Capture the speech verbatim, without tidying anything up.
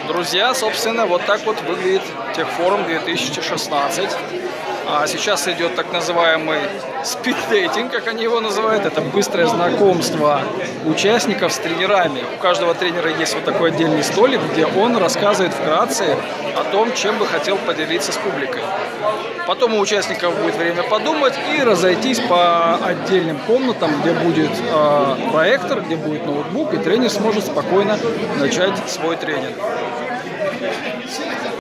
Друзья, собственно, вот так вот выглядит Техфорум две тысячи шестнадцать. А сейчас идет так называемый спиддейтинг, как они его называют. Это быстрое знакомство участников с тренерами. У каждого тренера есть вот такой отдельный столик, где он рассказывает вкратце о том, чем бы хотел поделиться с публикой. Потом у участников будет время подумать и разойтись по отдельным комнатам, где будет э, проектор, где будет ноутбук, и тренер сможет спокойно начать свой тренинг.